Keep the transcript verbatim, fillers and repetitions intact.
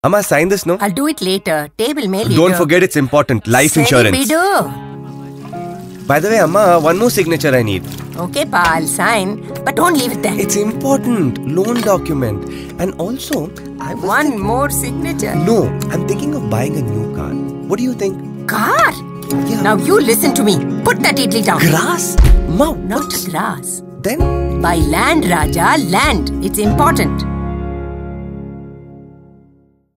Amma, sign this, no? I'll do it later. Table mail. Don't forget it's important. Life insurance. By the way, Amma, one more signature I need. Okay, Pa, I'll sign. But don't leave it there. It's important. Loan document. And also, I was One more signature. No, I'm thinking of buying a new car. What do you think? Car? Yeah. Now you listen to me. Put that idli down. Grass? Ma, Not what's... grass. Then? Buy land, Raja. Land. It's important.